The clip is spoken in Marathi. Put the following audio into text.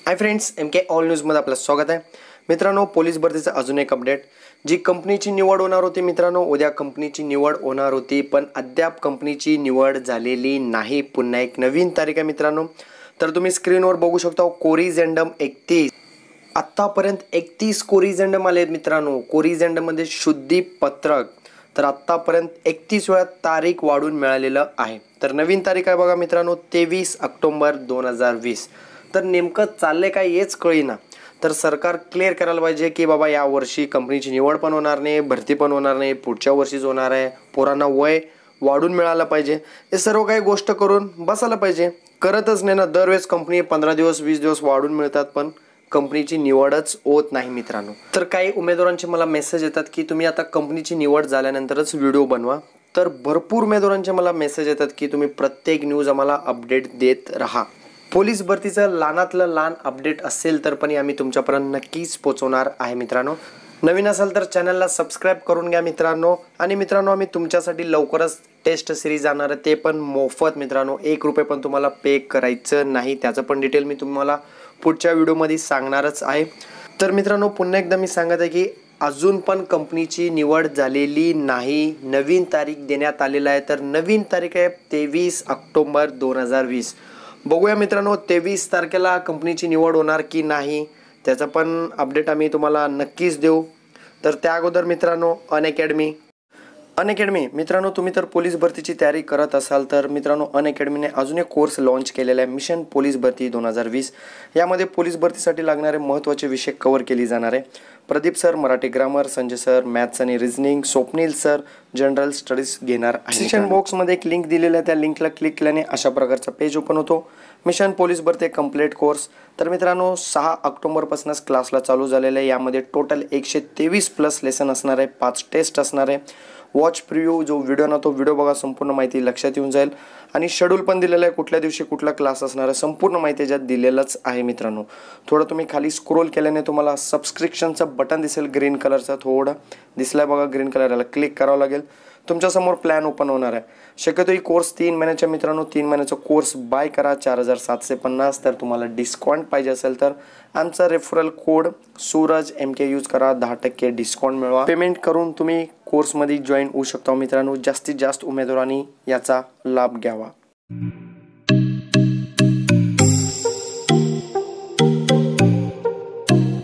हाय फ्रेंड्स, MK ऑल न्यूजमध्ये आपलं स्वागत आहे। मित्रांनो, पोलीस भरतीचा अजून एक अपडेट। जी कंपनीची निवड होणार होती मित्रांनो, उद्या कंपनीची निवड होणार होती, पण अद्याप कंपनीची निवड झालेली नाही। पुन्हा एक नवीन तारीख आहे मित्रांनो। तर तुम्ही स्क्रीनवर बघू शकता कोरिजेंडम 31। आत्तापर्यंत 31 कोरिजेंडम आले मित्रांनो। कोरिजेंडममध्ये शुद्धी पत्रक तर आत्तापर्यंत 31 वेळा तारीख वाढून मिळालेलं आहे। तर नवीन तारीख आहे बघा मित्रांनो, 23 ऑक्टोबर 2020। तर नेमकं चालले काय हेच कळेना। तर सरकार क्लिअर करायला पाहिजे की बाबा या वर्षी कंपनीची निवड पण होणार नाही, भरती पण होणार नाही, पुढच्या वर्षीच होणार आहे। पोरांना वय वाढून मिळालं पाहिजे, हे सर्व काही गोष्ट करून बसायला पाहिजे। करतच नाही ना, दरवेळेस कंपनी 15 दिवस 20 दिवस वाढून मिळतात, पण कंपनीची निवडच होत नाही मित्रांनो। तर काही उमेदवारांचे मला मेसेज येतात की तुम्ही आता कंपनीची निवड झाल्यानंतरच व्हिडिओ बनवा। तर भरपूर उमेदवारांचे मला मेसेज येतात की तुम्ही प्रत्येक न्यूज आम्हाला अपडेट देत राहा। पोलीस भरतीचं लहानातलं लहान अपडेट असेल तर पण आम्ही तुमच्यापर्यंत नक्कीच पोहोचवणार आहे मित्रांनो। नवीन असाल तर चॅनलला सबस्क्राइब करून घ्या मित्रांनो। आणि मित्रांनो, आम्ही तुमच्यासाठी लवकरच टेस्ट सिरीज आणणार आहे, ते पण मोफत मित्रांनो। 1 रुपये पण तुम्हाला पे करायचं नाही, त्याचं पण डिटेल मी तुम्हाला पुढच्या व्हिडिओमध्ये सांगणारच आहे। तर मित्रांनो, पुन्हा एकदा मी सांगत आहे की अजून पण कंपनीची निवड झालेली नाही, नवीन तारीख देण्यात आलेला आहे। तर नवीन तारीख आहे 23 ऑक्टोबर 2020। बघूया मित्रांनो, 23 तारखेला कंपनीची निवड होणार की नाही, त्याचा पण अपडेट आम्ही तुम्हाला नक्कीच देऊ। तर त्या अगोदर मित्रांनो, अनअकॅडमी मित्रांनो, तुम्ही तर पोलीस भरतीची तयारी करत असाल तर मित्रांनो, अनअकॅडमीने अजून एक कोर्स लॉन्च केलेला आहे, मिशन पोलीस भरती 2020। यामध्ये पोलीस भरतीसाठी लागणारे महत्त्वाचे विषय कव्हर केले जाणार आहे। Pradeep sir Marathi grammar, Sanjay sir maths आणि reasoning, Swapnil sir general studies घेणार आहे। डिस्क्रिप्शन बॉक्समध्ये एक लिंक दिलेला आहे, त्या लिंकला क्लिक केल्याने अशा प्रकारचा पेज ओपन होतो। मिशन पोलीस भरती कंप्लीट कोर्स। तर मित्रांनो, 6 ऑक्टोबरपासूनच क्लासला चालू झालेला आहे। यामध्ये टोटल 123+ लेसन असणार आहे, 5 टेस्ट असणार आहे। वॉच प्रिव्ह्यू जो व्हिडिओ ना तो व्हिडिओ बघा, संपूर्ण माहिती लक्षात येऊन जाईल। आणि शेड्यूल पण दिलेलं आहे, कुठल्या दिवशी कुठला क्लास असणार आहे, संपूर्ण माहिती याच्यात दिलेलंच आहे मित्रांनो। थोडं तुम्ही खाली स्क्रोल केल्याने तुम्हाला सबस्क्रिप्शनचं बटन दिसेल ग्रीन कलरचं, थोडं दिसलाय बघा ग्रीन कलर, याला क्लिक करावं लागेल। तुमच्यासमोर प्लॅन ओपन होणार आहे। शक्यतो ही कोर्स 3 महिन्याच्या मित्रांनो, 3 महिन्याचा कोर्स बाय करा 4750। तर तुम्हाला डिस्काउंट पाहिजे असेल तर आमचा referral code Suraj MK use करा, 10% डिस्काउंट मिळवा। पेमेंट करून तुम्ही कोर्समध्ये जॉईन होऊ शकता मित्रांनो। जास्तीत जास्त उमेदवारांनी याचा लाभ घ्यावा।